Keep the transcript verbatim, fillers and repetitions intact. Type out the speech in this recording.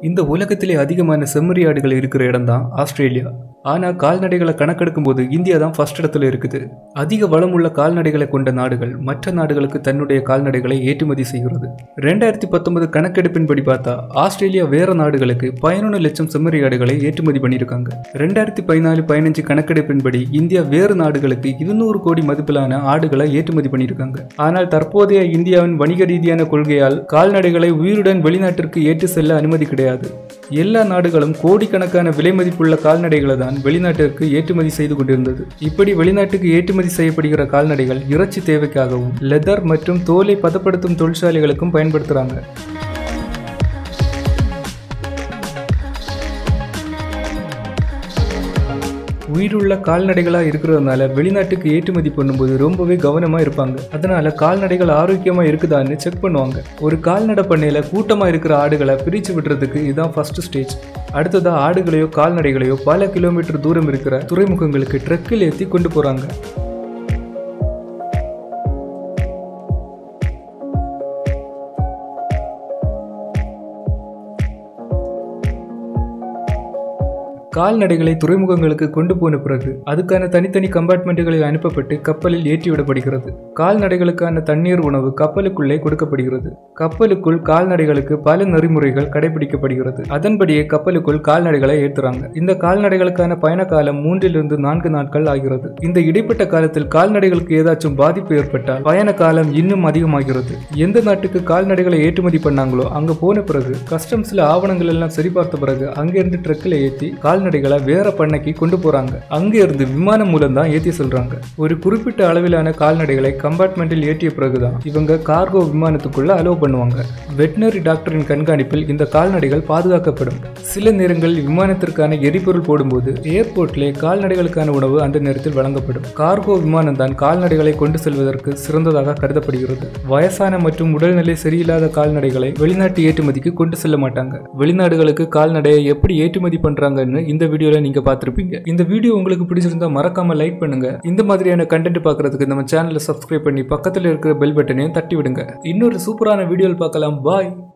இந்த உலகத்திலே அதிகமான செம்மறியாடுகள் இருக்கிற இடம் தான் ஆஸ்திரேலியா. ஆனா கால்நடைகளை கணக்கெடுக்கும் போது இந்தியா தான் ஃபர்ஸ்ட் இடத்துல இருக்குது. அதிக வளமுள்ள கால்நடைகளை கொண்ட நாடுகள் மற்ற நாடுகளுக்கு தன்னுடைய கால்நடைகளை ஏற்றுமதி செய்கிறது. ரெண்டாயிரத்தி பத்தொன்பது கணக்கெடுப்பின்படி பார்த்தா ஆஸ்திரேலியா வேற நாடுகளுக்கு பதினொன்று லட்சம் செம்மறியாடுகளை ஏற்றுமதி பண்ணியிருக்காங்க. ரெண்டாயிரத்தி பதினாலு பதினஞ்சு கணக்கெடுப்பின்படி இந்தியா வேறு நாடுகளுக்கு இருநூறு கோடி மதிப்பிலான ஆடுகளை ஏற்றுமதி பண்ணியிருக்காங்க. ஆனால் தற்போதைய இந்தியாவின் வணிக ரீதியான கொள்கையால் கால்நடைகளை உயிருடன் வெளிநாட்டிற்கு ஏற்று செல்ல அனுமதி கிடையாது. எல்லா நாடுகளும் கோடிக்கணக்கான விலை மதிப்புள்ள கால்நடைகளை தான் வெளிநாட்டிற்கு ஏற்றுமதி செய்து கொண்டிருந்தது. இப்படி வெளிநாட்டுக்கு ஏற்றுமதி செய்யப்படுகிற கால்நடைகள் இறைச்சி தேவைக்காகவும் லெதர் மற்றும் தோலை பதப்படுத்தும் தொழிற்சாலைகளுக்கும் பயன்படுத்துறாங்க. உயிருள்ள கால்நடைகளா இருக்கிறதுனால வெளிநாட்டுக்கு ஏற்றுமதி பண்ணும்போது ரொம்பவே கவனமா இருப்பாங்க. அதனால கால்நடைகள் ஆரோக்கியமா இருக்குதான்னு செக் பண்ணுவாங்க. ஒரு கால்நடை பண்ணையில கூட்டமா இருக்கிற ஆடுகளை பிரிச்சு விடுறதுக்கு இதுதான் ஃபர்ஸ்ட் ஸ்டேஜ். அடுத்ததா ஆடுகளையோ கால்நடைகளையோ பல கிலோமீட்டர் தூரம் இருக்கிற துறைமுகங்களுக்கு ட்ரக்கில் ஏற்றி கொண்டு போறாங்க. கால்நடைகளை துறைமுகங்களுக்கு கொண்டு போன பிறகு அதுக்கான தனித்தனி கம்பார்ட்மெண்ட்டுகளில் அனுப்பப்பட்டு கப்பலில் ஏற்றிவிடப்படுகிறது. கால்நடைகளுக்கான தண்ணீர் உணவு கப்பலுக்குள்ளே கொடுக்கப்படுகிறது. கப்பலுக்குள் கால்நடைகளுக்கு பல நெறிமுறைகள் கடைபிடிக்கப்படுகிறது. அதன்படியே கப்பலுக்குள் கால்நடைகளை ஏற்றுறாங்க. இந்த கால்நடைகளுக்கான பயண காலம் மூன்றிலிருந்து நான்கு நாட்கள் ஆகிறது. இந்த இடைப்பட்ட காலத்தில் கால்நடைகளுக்கு ஏதாச்சும் பாதிப்பு ஏற்பட்டால் பயண காலம் இன்னும் அதிகமாகிறது. எந்த நாட்டுக்கு கால்நடைகளை ஏற்றுமதி பண்ணாங்களோ அங்க போன பிறகு கஸ்டம்ஸ்ல ஆவணங்கள் எல்லாம் சரிபார்த்த பிறகு அங்கிருந்து ட்ரக்கில் ஏற்றி கால் கால்நடைகளை வேற பண்ணைக்கு கொண்டு போறாங்க. அங்க இருந்து விமானம் மூலம் தான் ஏற்றி சொல்றாங்க. ஒரு குறிப்பிட்ட அளவிலான கால்நடைகளை கம்பார்ட்மெண்டில் ஏற்றிய பிறகுதான் இவங்க கார்கோ விமானத்துக்குள்ள அலோவ் பண்ணுவாங்க. வெட்டினரி டாக்டரின் கண்காணிப்பில் இந்த கால்நடைகள் பாதுகாக்கப்படும். சில நேரங்களில் விமானத்திற்கான எரிபொருள் போடும்போது ஏர்போர்ட்லே கால்நடைகளுக்கான உணவு அந்த நேரத்தில் வழங்கப்படும். கார்கோ விமானம் தான் கால்நடைகளை கொண்டு செல்வதற்கு சிறந்ததாக கருதப்படுகிறது. வயசான மற்றும் உடல்நிலை சரியில்லாத கால்நடைகளை வெளிநாட்டு ஏற்றுமதிக்கு கொண்டு செல்ல மாட்டாங்க. வெளிநாடுகளுக்கு கால்நடையை எப்படி ஏற்றுமதி பண்றாங்கன்னு இந்த வீடியோல நீங்க பார்த்திருப்பீங்க. இந்த வீடியோ உங்களுக்கு பிடிச்சிருந்தா மறக்காம லைக் பண்ணுங்க. இந்த மாதிரியான கண்டென்ட் பார்க்கிறதுக்கு நம்ம சேனலை சப்ஸ்கிரைப் பண்ணி பக்கத்துல இருக்கிற பெல் பட்டனையும் தட்டி விடுங்க. இன்னொரு சூப்பரான வீடியோவில் பார்க்கலாம். பாய்.